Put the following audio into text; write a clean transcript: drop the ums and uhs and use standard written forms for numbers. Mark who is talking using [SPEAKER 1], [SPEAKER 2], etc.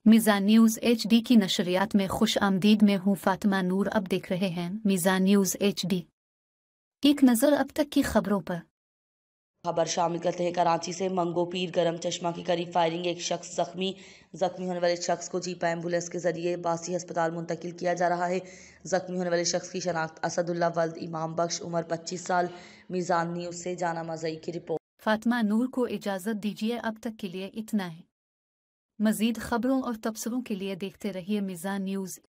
[SPEAKER 1] मीज़ान news HD की नशरियात में खुश आमदीद में हूँ फातिमा नूर। अब देख रहे हैं मीज़ान न्यूज़ HD। एक नज़र अब तक की खबरों पर।
[SPEAKER 2] खबर शामिल करते हैं कराची से। मंगो पीर गरम चश्मा के करीब फायरिंग, एक शख्स जख्मी होने वाले शख्स को जीप एम्बुलेंस के जरिए बासी अस्पताल मुंतकिल किया जा रहा है। जख्मी होने वाले शख्स की शनाख्त असदुल्ला वल्द इमाम बख्श, उम्र 25 साल। मीज़ान न्यूज़ से जाना मजई की रिपोर्ट।
[SPEAKER 1] फातिमा नूर को इजाज़त दीजिए, अब तक के लिए इतना है। मज़ीद खबरों और तबसरों के लिए देखते रहिए मीज़ान न्यूज़।